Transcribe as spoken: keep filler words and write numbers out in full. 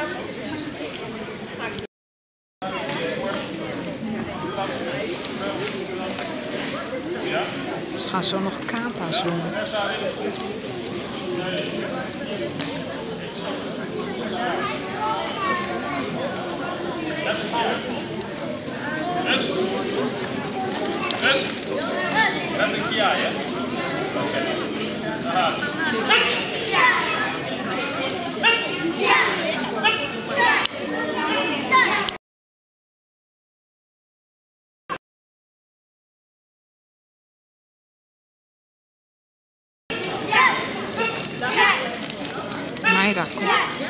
Ze gaan zo nog kata's doen. Dus? Dus? Dat een Kia, hè? Oké. Aha. Mayra, kom.